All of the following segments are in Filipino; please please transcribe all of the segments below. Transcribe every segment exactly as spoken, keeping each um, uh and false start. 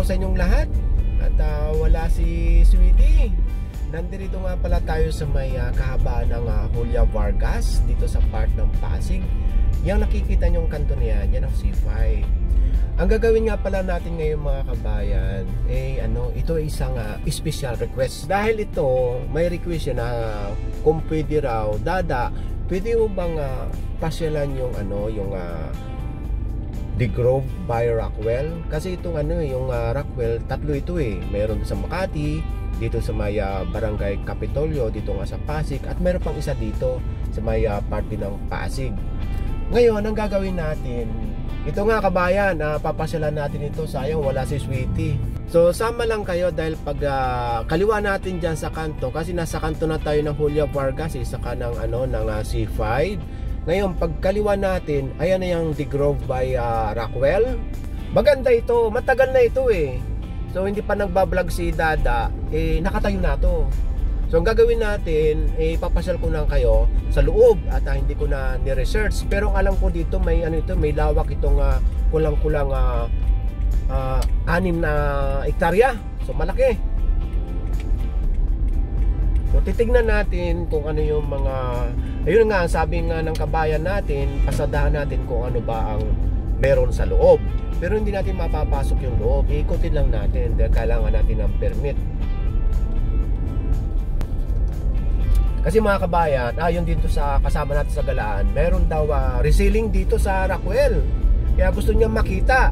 sa inyong lahat. At uh, wala si Sweetie. Nandito nga pala tayo sa may uh, kahabaan ng uh, Julia Vargas, dito sa part ng Pasig. Yang nakikita nyong kanto na yan, yan ang C five. Ang gagawin nga pala natin ngayon mga kabayan, eh ano, ito ay isang uh, special request. Dahil ito, may request yan na uh, kung pwede raw, Dada, pwede mo bang uh, pasyalan yung ano, yung uh, The Grove by Rockwell? Kasi itong ano, yung uh, Rockwell, tatlo ito eh. Mayroon sa Makati, dito sa may uh, Barangay Capitolio, dito nga sa Pasig, at mayroon pang isa dito sa may uh, party ng Pasig. Ngayon, ang gagawin natin, ito nga kabayan, uh, papasyalan natin ito. Sayang wala si Sweetie. So sama lang kayo dahil pag uh, kaliwa natin dyan sa kanto, kasi nasa kanto na tayo ng Julia Vargas, isa ka ng, ano, ng uh, C five. Ngayon pag kaliwa natin, ayan na yung The Grove by uh, Rockwell. Maganda ito, matagal na ito eh. So hindi pa nagbablog si Dada, eh nakatayo na to. So ang gagawin natin, eh papasyal ko lang kayo sa loob at uh, hindi ko na ni-research. Pero ang alam ko dito may ano ito, may lawak itong uh, kulang-kulang uh, uh, anim na hektarya. So malaki. So titignan natin kung ano yung mga, ayun nga, sabi nga ng kabayan natin, pasadahan natin kung ano ba ang meron sa loob. Pero hindi natin mapapasok yung loob, ikutin lang natin dahil kailangan natin ng permit. Kasi mga kabayan, ayon dito sa kasama natin sa galaan, meron daw uh, reselling dito sa Rockwell. Kaya gusto niya makita.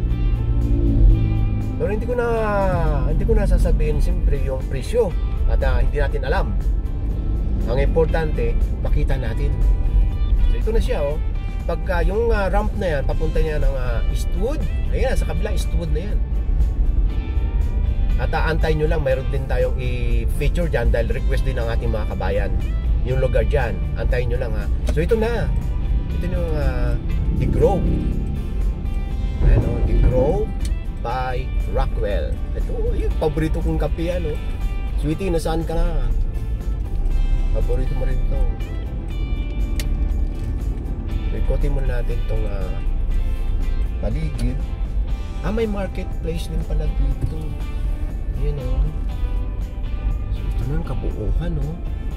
Pero hindi ko na hindi ko na sasabihin siyempre yung presyo at uh, hindi natin alam. Ang importante, makita natin. So ito na siya oh. Pagka yung uh, ramp na yan, papunta niya ng uh, Eastwood. Ayan, sa kabila Eastwood na yan. At aantayin nyo lang, mayroon din tayong i-feature dyan dahil request din ng ating mga kabayan yung lugar dyan. Antayin nyo lang ha. So ito na, ito yung uh, The Grove. Ayan o, The Grove by Rockwell. Ito, yung paborito kong kape yan o. Sweetie, nasaan ka na? Paborito mo rin ito. So ikotin muna natin itong uh, paligid. Ah, may marketplace din pala dito. Ayan o. So ito na ang kabuuhan o.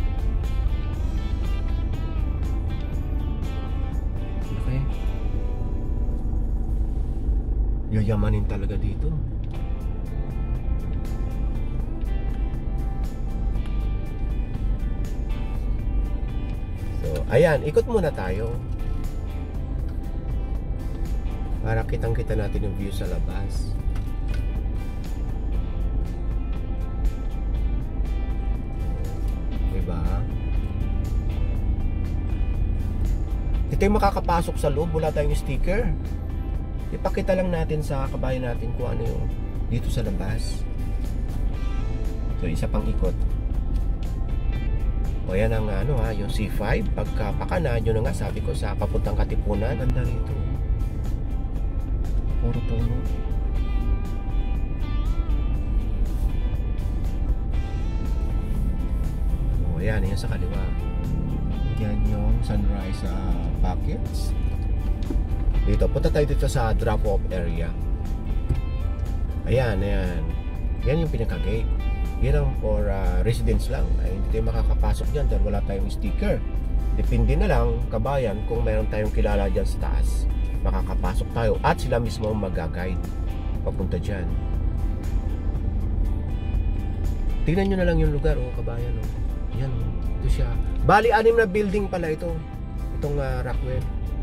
Okay. Yayamanin talaga dito. So ayan, ikot muna tayo para kitang-kita natin yung view sa labas. Diba? Ito yung makakapasok sa loob, wala tayong sticker. Ipakita lang natin sa kabayan natin kung ano yung dito sa labas. So isa pang ikot. O yan ang ano ha, yung C five. Pagka pakana, yun na nga sabi ko sa papuntang Katipunan. Ganda rito. Puro puno. O yan, yan sa kaliwa. Yan yung sunrise uh, pockets. Dito, punta tayo dito sa drop-off area. Ayan, ayan. Yan yung pinaka-gate. Yan ang for uh, residents lang. Ay, hindi tayo makakapasok dyan dahil wala tayong sticker. Depende na lang, kabayan, kung mayroon tayong kilala dyan sa taas, makakapasok tayo at sila mismo mag-guide papunta dyan. Tingnan nyo na lang yung lugar, oh, kabayan. Oh. Yan, oh. Ito siya. Bali, anim na building pala ito. Itong uh, Rockwell.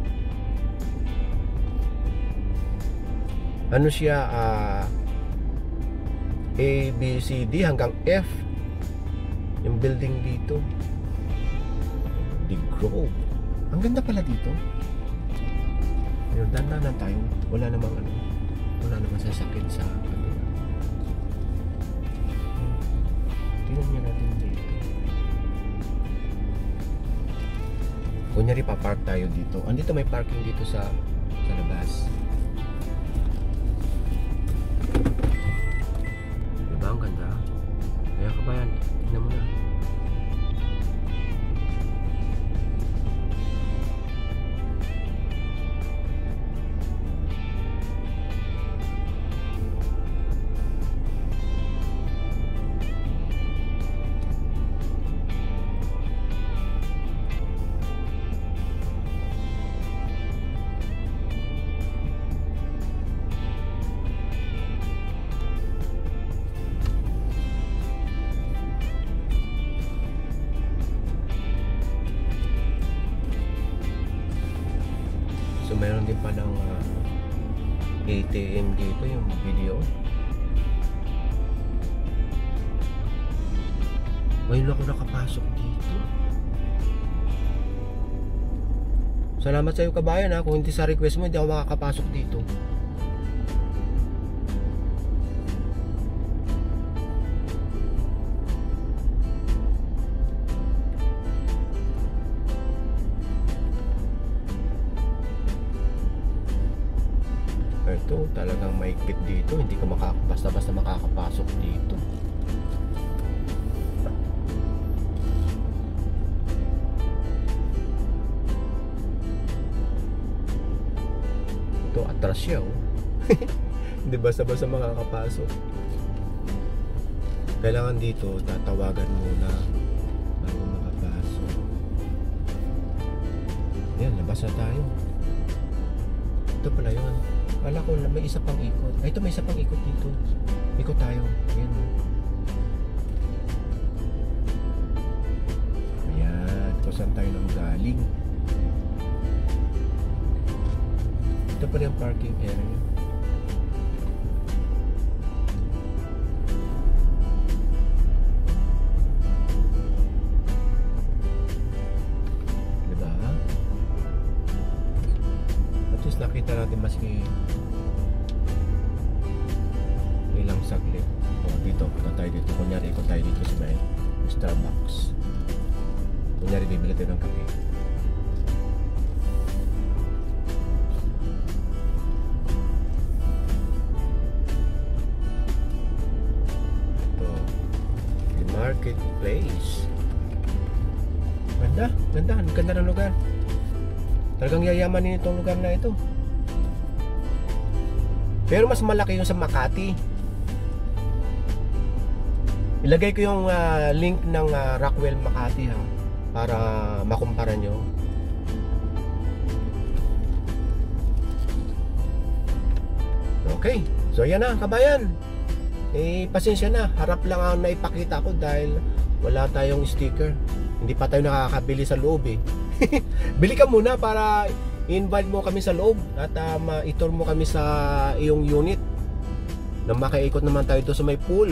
Ano siya, uh, A, B, C, D hanggang F yung building dito. The Grove. Ang ganda pala dito. Ayun, dandanan tayo. Wala namang ano, wala namang sasakit sa kanila. Tingnan niya natin dito. Kunyari pa-park tayo dito. Andito may parking dito sa sa labas. Ang ganda. Kaya kabayan, tignan mo na. T M dito yung video. Ngayon ako nakapasok dito. Salamat sa iyo kabayan ha. Kung hindi sa request mo, hindi ako makakapasok dito. Ito talagang maigpit dito. Hindi ka makaka basta-basta makakapasok dito. Ito atras siya oh. Hindi basta-basta makakapasok. Kailangan dito tatawagan muna bago makapasok. Yan, labas na tayo. Ito pala yun. Wala ko na may isa pang ikot. Ay, ito may isa pang ikot dito. Ikot tayo. Ayan. Ayan. Kung saan tayo nang galing. Ito pa yung parking area. Diba? At least nakita natin maski ilang saglit. O, dito, punta tayo dito. Kunyari, ikot tayo dito sa may Starbucks. Kunyari, bibili tayo ng kape. Ito, the marketplace. Ganda, ganda, ganda ng lugar. Talagang yayamanin itong lugar na ito. Pero mas malaki yung sa Makati. Ilagay ko yung uh, link ng uh, Rockwell Makati ha, para makumpara nyo. Okay, so yan na kabayan. Eh pasensya na, harap lang ang naipakita ko dahil wala tayong sticker. Hindi pa tayo nakakabili sa loob eh. Bili ka muna para invite mo kami sa loob at uh, ma-tour mo kami sa iyong unit na makaikot naman tayo doon sa may pool.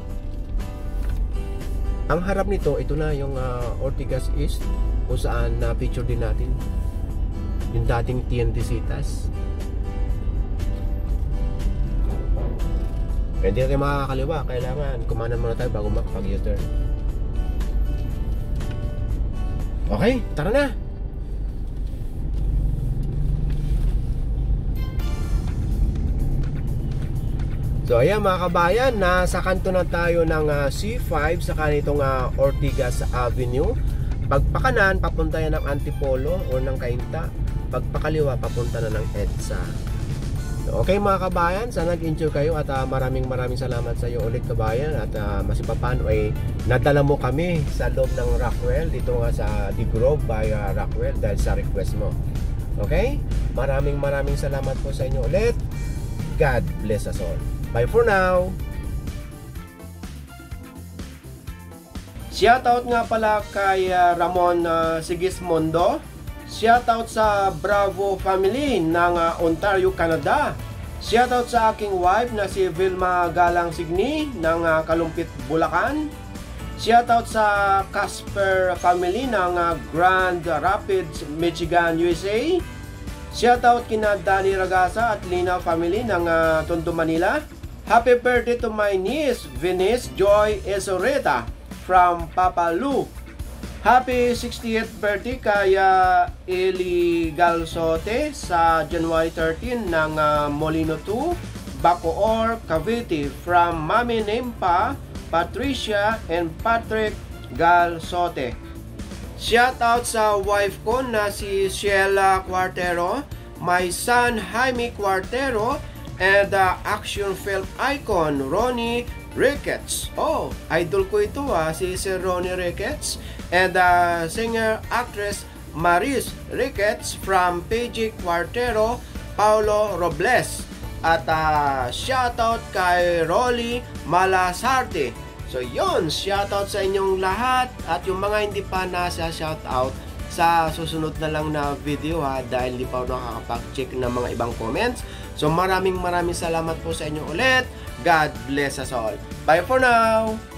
Ang harap nito, ito na yung uh, Ortigas East kung saan na uh, picture din natin yung dating T N T Citas. Kaya hindi natin makakaliwa, kailangan kumanan muna tayo bago makapag-U-turn. Okay, tara na! So ayan mga kabayan, nasa kanto na tayo ng uh, C five sa kanitong uh, Ortigas Avenue. Pagpakanan, papunta yan ng Antipolo o ng Cainta. Pagpakaliwa, papunta na ng EDSA. So, okay mga kabayan, sana nag-enjoy kayo at uh, maraming maraming salamat sa iyo ulit kabayan. At uh, masipapano ay nadala mo kami sa loob ng Rockwell, dito nga sa The Grove by uh, Rockwell dahil sa request mo. Okay? Maraming maraming salamat po sa inyo ulit. God bless us all. Bye for now. Shoutout nga pala kay uh, Ramon uh, Sigismondo. Shoutout sa Bravo family ng uh, Ontario, Canada. Shoutout sa aking wife na si Vilma Galang Signi ng uh, Kalumpit, Bulacan. Shoutout sa Casper family ng uh, Grand Rapids, Michigan, U S A. Shoutout kina Danny Ragasa at Lina family ng uh, Tondo, Manila. Happy birthday to my niece, Venice Joy Esoreta from Papa Lu. Happy sixtieth birthday kay uh, Eli Galsote sa January thirteenth ng uh, Molino two, Bacoor, Cavite from Mami Nempa, Patricia and Patrick Galsote. Shout out sa wife ko na si Sheila Cuartero, my son Jaime Cuartero, and uh, action film icon Ronnie Ricketts. Oh, idol ko ito ah, si Sir Ronnie Ricketts. And uh, singer actress Maris Ricketts from P G Cuartero, Paulo Robles. At uh, shoutout kay Rolly Malasarte. So yun, shoutout sa inyong lahat. At yung mga hindi pa nasa shoutout, sa susunod na lang na video ha, dahil hindi pa ako nakakapag-check ng mga ibang comments. So maraming maraming salamat po sa inyo ulit. God bless us all. Bye for now!